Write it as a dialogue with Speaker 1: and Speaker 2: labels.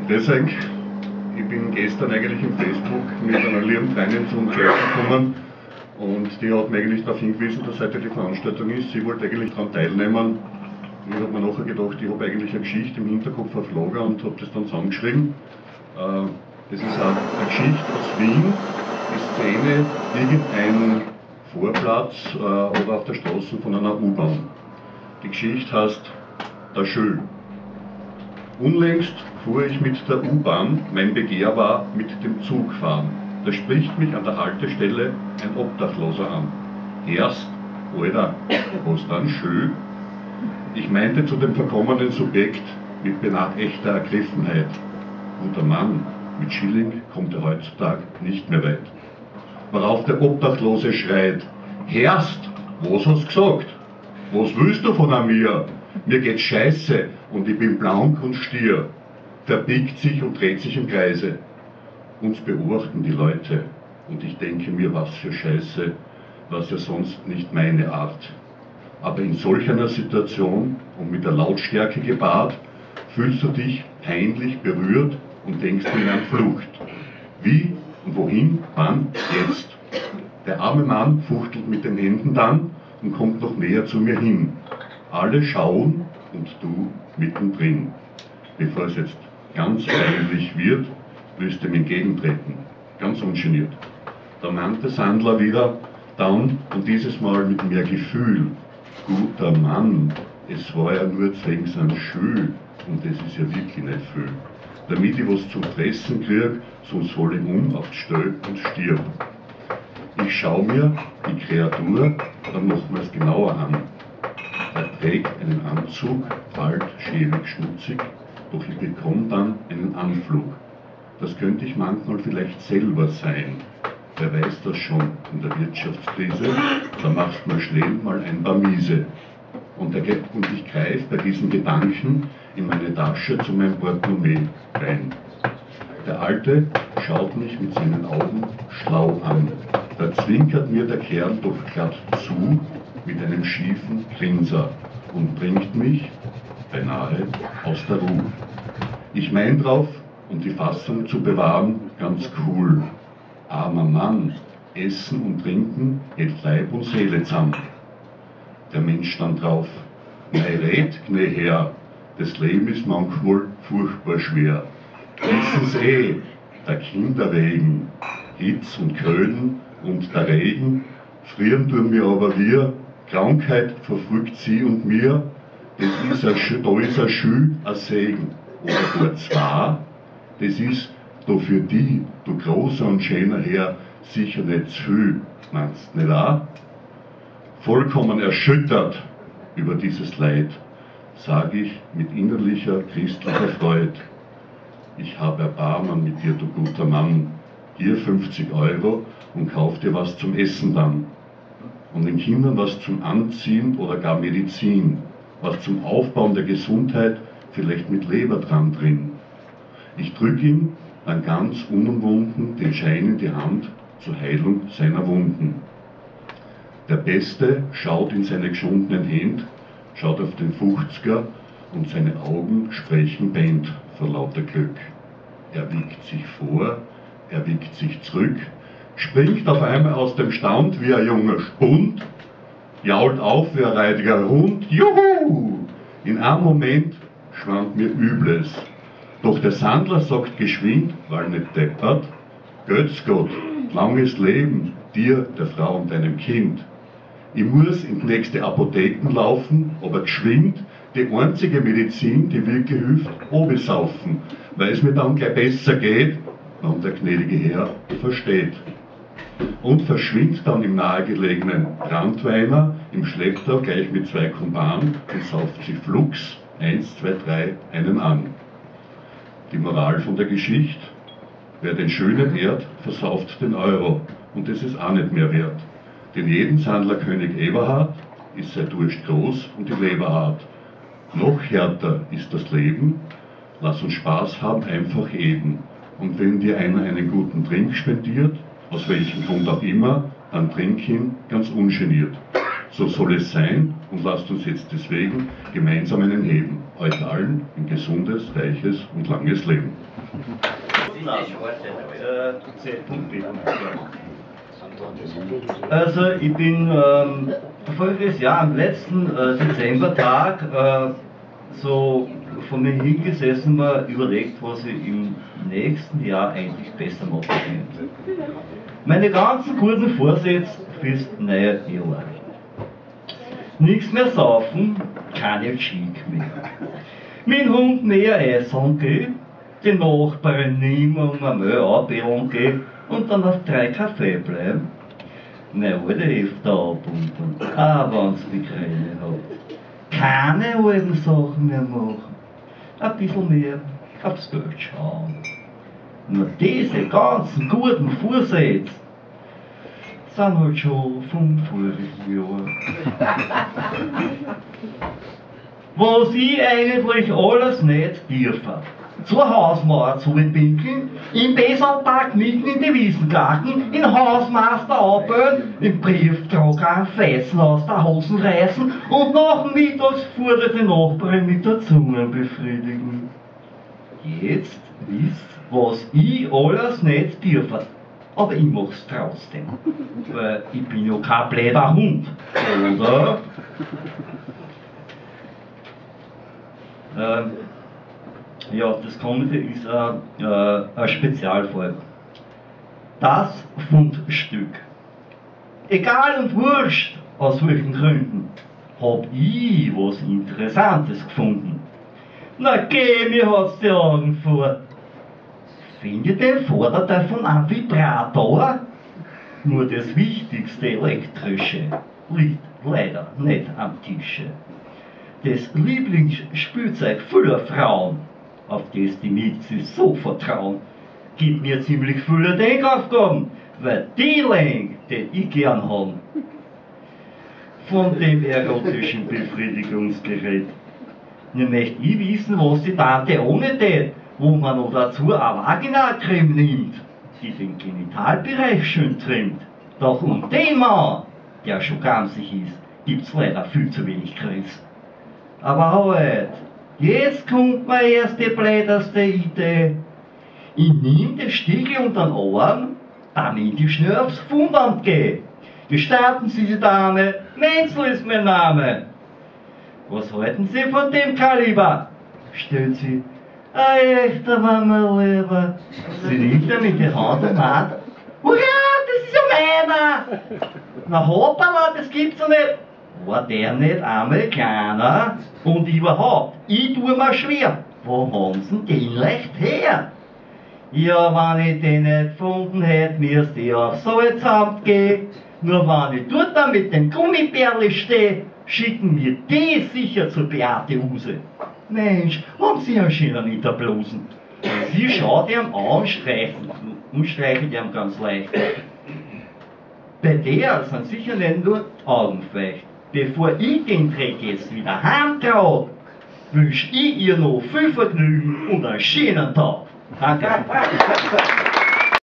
Speaker 1: Grüß euch. Ich bin gestern eigentlich im Facebook mit einer lieben Freundin zum Chat gekommen und die hat mir eigentlich darauf hingewiesen, dass heute die Veranstaltung ist. Sie wollte eigentlich daran teilnehmen. Ich habe mir nachher gedacht, ich habe eigentlich eine Geschichte im Hinterkopf auf Lager und habe das dann zusammengeschrieben. Das ist eine Geschichte aus Wien, die Szene irgendein Vorplatz oder auf der Straße von einer U-Bahn. Die Geschichte heißt Der Schül. Unlängst fuhr ich mit der U-Bahn, mein Begehr war mit dem Zug fahren. Da spricht mich an der Haltestelle ein Obdachloser an. Erst, Alter, was dann Schül? Ich meinte zu dem verkommenen Subjekt mit beinahe echter Ergriffenheit. Guter Mann, mit Schilling kommt er heutzutage nicht mehr weit. Worauf der Obdachlose schreit: Herrst, was hast du gesagt? Was willst du von mir? Mir geht's scheiße und ich bin blank und stier. Verbiegt sich und dreht sich im Kreise. Uns beobachten die Leute und ich denke mir, was für Scheiße, was ja sonst nicht meine Art. Aber in solch einer Situation und mit der Lautstärke gepaart, fühlst du dich peinlich berührt und denkst dir an Flucht. Wie und wohin, wann, jetzt? Der arme Mann fuchtelt mit den Händen dann und kommt noch näher zu mir hin. Alle schauen und du mittendrin. Bevor es jetzt ganz peinlich wird, willst du ihm entgegentreten, ganz ungeniert. Da mahnte Sandler wieder, dann und dieses Mal mit mehr Gefühl: Guter Mann, es war ja nur zwecks an Schül und das ist ja wirklich nicht viel. Damit ich was zum Fressen krieg, sonst fall ich auf die Stelle und stirb. Ich schau mir die Kreatur dann nochmals genauer an. Er trägt einen Anzug, alt, schäbig, schmutzig, doch ich bekomme dann einen Anflug. Das könnte ich manchmal vielleicht selber sein. Wer weiß das schon in der Wirtschaftskrise, da macht man schnell mal ein paar Miese. Und ich greife bei diesen Gedanken in meine Tasche zu meinem Portemonnaie rein. Der Alte schaut mich mit seinen Augen schlau an. Da zwinkert mir der Kerl doch glatt zu mit einem schiefen Grinser und bringt mich beinahe aus der Ruhe. Ich mein drauf, um die Fassung zu bewahren, ganz cool. Armer Mann, Essen und Trinken hält Leib und Seele zusammen. Der Mensch stand drauf: Mei red, gnä Herr, das Leben ist manchmal furchtbar schwer. Wissen's der Kinder wegen, Hitz und Köden und der Regen, frieren tun mir aber wir, Krankheit verfolgt sie und mir, da ist ein Schül, ein Segen. Oder dort zwar, das ist da für die, du großer und schöner Herr, sicher nicht zu viel, meinst nicht auch? Vollkommen erschüttert über dieses Leid, sag ich mit innerlicher christlicher Freud: Ich habe Erbarmen mit dir, du guter Mann, hier 50 € und kauf dir was zum Essen dann. Und den Kindern was zum Anziehen oder gar Medizin, was zum Aufbauen der Gesundheit, vielleicht mit Leber drin. Ich drück ihm dann ganz unumwunden den Schein in die Hand zur Heilung seiner Wunden. Der Beste schaut in seine geschundenen Hände, schaut auf den 50er und seine Augen sprechen Band vor lauter Glück. Er wiegt sich vor, er wiegt sich zurück, springt auf einmal aus dem Stand wie ein junger Spund, jault auf wie ein reidiger Hund, juhu! In einem Moment schwant mir Übles. Doch der Sandler sagt geschwind, weil nicht deppert: Götz Gott, langes Leben, dir, der Frau und deinem Kind. Ich muss in die nächste Apotheken laufen, aber geschwind die einzige Medizin, die wirklich hilft, obesaufen, weil es mir dann gleich besser geht, wenn der gnädige Herr versteht. Und verschwindet dann im nahegelegenen Brandweiner im Schlepptau gleich mit 2 Kumpanen und sauft sich flugs 1, 2, 3 einen an. Die Moral von der Geschichte: Wer den Schönen ehrt, versauft den Euro, und das ist auch nicht mehr wert. Denn jeden Sandlerkönig Eberhard ist sein Durst groß und die Leber hart. Noch härter ist das Leben, lass uns Spaß haben, einfach eben. Und wenn dir einer einen guten Trink spendiert, aus welchem Grund auch immer, dann trink ihn ganz ungeniert. So soll es sein und lasst uns jetzt deswegen gemeinsam einen heben. Euch allen ein gesundes, reiches und langes Leben.
Speaker 2: Z.B. Also ich bin voriges Jahr am letzten Dezembertag so von mir hingesessen, mal überlegt, was ich im nächsten Jahr eigentlich besser machen könnte. Meine ganzen guten Vorsätze fürs neue Jahr. Nichts mehr saufen, keine Cheek mehr. Mit dem Hund mehr essen gehen, den Nachbarn niemand einmal anbellen gehen und dann auf 3 Kaffee bleiben. Meine alte Hälfte abpumpen, auch wenn's Migräne hat. Keine alten Sachen mehr machen, ein bisschen mehr aufs Geld schauen. Nur diese ganzen guten Vorsätze sind halt schon vom vorigen Jahr. Was ich eigentlich alles nicht dürfe. Zur Hausmauer zu entwickeln, im Besanpark mitten in die Wiesengarten, in Hausmeister abhören, im Briefdrucker einen Fetzen aus der Hosen reißen und nach dem Mittagsfuhr die Nachbarin mit der Zunge befriedigen. Jetzt wisst, was ich alles nicht dürfe. Aber ich mach's trotzdem. Weil ich bin ja kein blöder Hund, oder? Ja, das kommende ist ein Spezialfall. Das Fundstück. Egal und wurscht, aus welchen Gründen, hab ich was Interessantes gefunden. Na geh, mir hat's die Augen vor. Findet den Vorderteil von einem Vibrator? Nur das wichtigste Elektrische liegt leider nicht am Tische. Das Lieblingsspielzeug vieler Frauen, auf das die Mixis so vertrauen, gibt mir ziemlich viele Denkaufgaben, weil die Lenk, den ich gern hab, von dem erotischen Befriedigungsgerät. Nun möchte ich wissen, was die Tante ohne tät, wo man noch dazu eine Vaginalcreme nimmt, die den Genitalbereich schön trimmt. Doch um den Mann, der schon gamsig ist, gibt's leider viel zu wenig Grüß. Aber halt, jetzt kommt mir erst die blöderste Idee. Ich nehm den Stiegel unter den Arm, damit ich schnell aufs Fundamt gehe. Gestatten Sie, die Dame, Menzel ist mein Name. Was halten Sie von dem Kaliber? Stellt sie. Ein echter Mama lieber. Sie nimmt er mit der Hand und meint, hurra, das ist ja meiner. Na hoppala, das gibt's ja nicht. War der nicht einmal kleiner? Und überhaupt, ich tue mir schwer. Wo haben Sie den leicht her? Ja, wenn ich den nicht gefunden hätte, müsste ich aufs Salzamt gehen. Nur wenn ich dort dann mit dem Gummibärli stehe, schicken wir die sicher zur Beate Use. Mensch, haben Sie einen schönen Niederblosen. Sie schaut ihm an und streichelt ihm ganz leicht. Bei der sind sicher nicht nur die Augen feucht. Bevor ich den Dreck jetzt wieder heimtrage, wünsch ich ihr noch viel Vergnügen und einen schönen Tag. Danke.